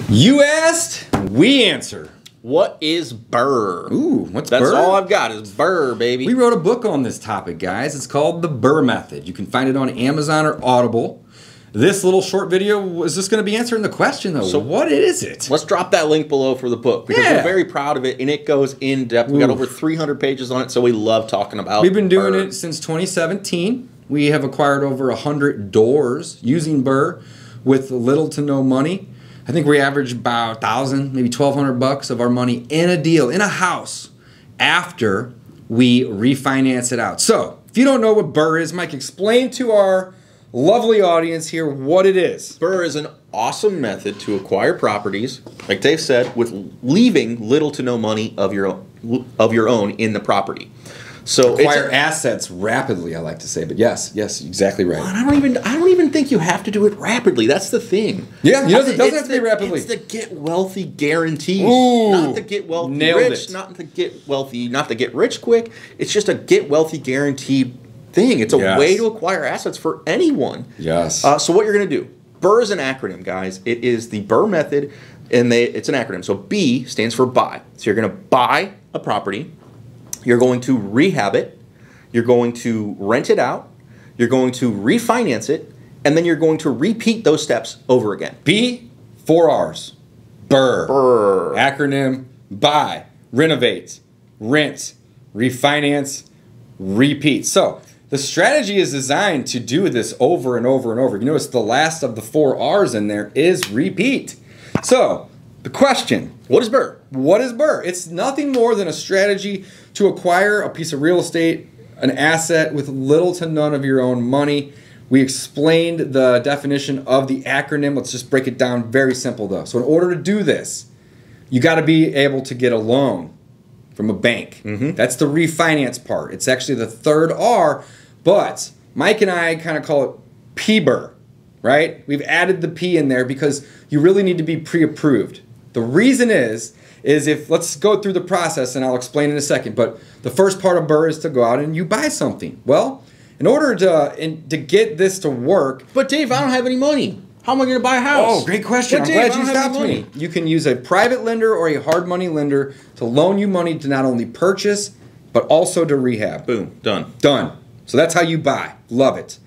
You asked, we answer. What is BRRRR? Ooh, what's That's BRRRR? all I've got is BRRRR, baby. We wrote a book on this topic, guys. It's called The BRRRR Method. You can find it on Amazon or Audible. This little short video is just going to be answering the question, though. So what is it? Let's drop that link below for the book because we're very proud of it, and it goes in depth. We got over 300 pages on it, so we love talking about. We've been doing it since 2017. We have acquired over 100 doors using BRRRR with little to no money. I think we average about $1,000, maybe $1,200 of our money in a deal, in a house, after we refinance it out. So, if you don't know what BRRRR is, Mike, explain to our lovely audience here what it is. BRRRR is an awesome method to acquire properties, like Dave said, with leaving little to no money of your own in the property. So acquire assets rapidly, I like to say, but yes, exactly right. I don't even think you have to do it rapidly. That's the thing. Yeah, it doesn't have to be rapidly. It's the get wealthy guarantee. Ooh, not the get wealthy rich, not the get rich quick. It's just a get wealthy guaranteed thing. It's a way to acquire assets for anyone. Yes. So what you're going to do? BRRRR is an acronym, guys. It is the BRRRR method, and it's an acronym. So B stands for buy. So you're going to buy a property. You're going to rehab it, you're going to rent it out, you're going to refinance it, and then you're going to repeat those steps over again. B, 4 R's. BRRRR. BRRRR. Acronym, buy, renovate, rent, refinance, repeat. So, the strategy is designed to do this over and over and over. You notice the last of the 4 R's in there is repeat. So, the question, what is BRRRR? What is BRRRR? It's nothing more than a strategy to acquire a piece of real estate, an asset with little to none of your own money. We explained the definition of the acronym. Let's just break it down very simple though. So in order to do this, you got to be able to get a loan from a bank. That's the refinance part. It's actually the 3rd R, but Mike and I kind of call it PBRRR, right? We've added the P in there because you really need to be pre-approved. The reason is if, let's go through the process and I'll explain in a second, but the first part of BRRRR is to go out and you buy something. Well, in order to get this to work. But Dave, I don't have any money. How am I going to buy a house? Oh, great question. I'm glad you stopped me. You can use a private lender or a hard money lender to loan you money to not only purchase, but also to rehab. Boom, done. Done. So that's how you buy. Love it.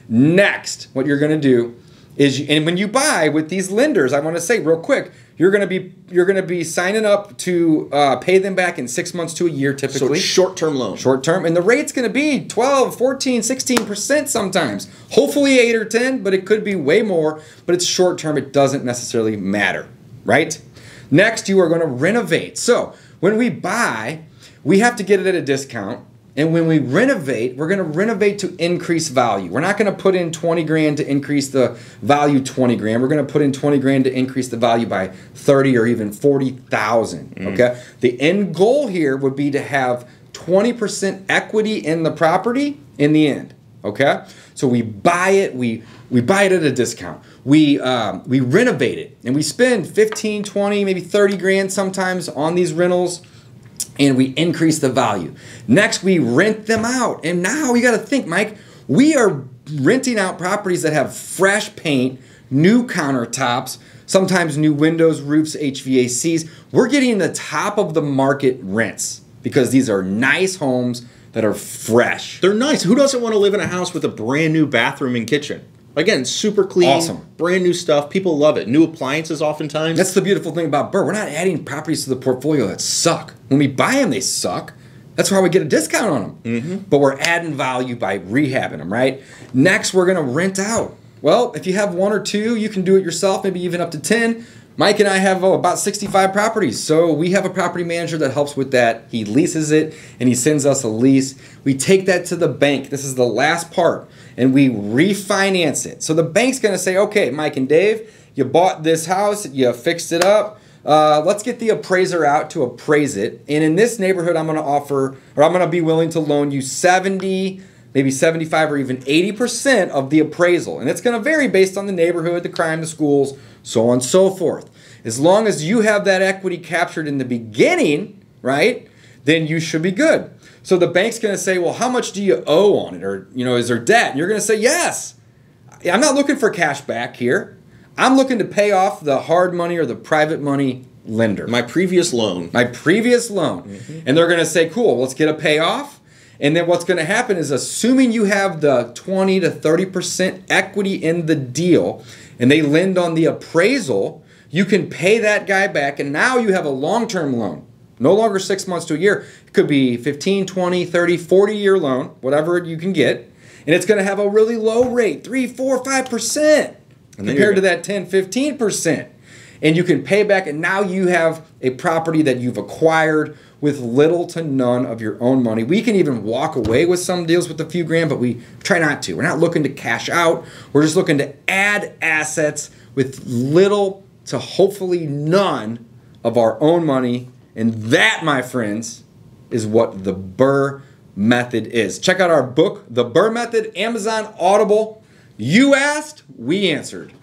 Next, what you're going to do is, and when you buy with these lenders, I want to say real quick, you're going to be signing up to pay them back in 6 months to a year typically. So short-term loan. Short-term, and the rate's going to be 12, 14, 16% sometimes. Hopefully 8 or 10, but it could be way more, but it's short-term. It doesn't necessarily matter, right? Next, you are going to renovate. So when we buy, we have to get it at a discount. And when we renovate, we're going to renovate to increase value. We're not going to put in 20 grand to increase the value 20 grand. We're going to put in 20 grand to increase the value by 30 or even 40,000. Okay? The end goal here would be to have 20% equity in the property in the end. Okay? So we buy it, we buy it at a discount. We renovate it, and we spend 15, 20, maybe 30 grand sometimes on these rentals. And we increase the value. Next, we rent them out. And now you got to think, Mike, we are renting out properties that have fresh paint, new countertops, sometimes new windows, roofs, HVACs. We're getting the top of the market rents because these are nice homes that are fresh. They're nice. Who doesn't want to live in a house with a brand new bathroom and kitchen? Again, super clean, awesome, brand new stuff. People love it. New appliances oftentimes. That's the beautiful thing about BRRRR. We're not adding properties to the portfolio that suck. When we buy them, they suck. That's why we get a discount on them. But we're adding value by rehabbing them, right? Next, we're going to rent out. Well, if you have 1 or 2, you can do it yourself, maybe even up to 10. Mike and I have about 65 properties. So we have a property manager that helps with that. He leases it and he sends us a lease. We take that to the bank. This is the last part. And we refinance it. So the bank's going to say, okay, Mike and Dave, you bought this house, you fixed it up. Let's get the appraiser out to appraise it. And in this neighborhood, I'm going to offer, or I'm going to be willing to loan you 70, maybe 75 or even 80% of the appraisal. And it's going to vary based on the neighborhood, the crime, the schools, so on and so forth. As long as you have that equity captured in the beginning, right, then you should be good. So the bank's going to say, well, how much do you owe on it? Or, is there debt? And you're going to say, yes. I'm not looking for cash back here. I'm looking to pay off the hard money or the private money lender. My previous loan. My previous loan. And they're going to say, cool, let's get a payoff. And then what's going to happen is, assuming you have the 20 to 30% equity in the deal and they lend on the appraisal, you can pay that guy back, and now you have a long-term loan. No longer 6 months to a year. It could be 15, 20, 30, 40-year loan, whatever you can get. And it's going to have a really low rate, 3, 4, 5%, compared to that 10, 15%. And you can pay back, and now you have a property that you've acquired with little to none of your own money. We can even walk away with some deals with a few grand, but we try not to. We're not looking to cash out. We're just looking to add assets with little to hopefully none of our own money. And that, my friends, is what the BRRRR method is. Check out our book, The BRRRR Method, Amazon, Audible. You asked, we answered.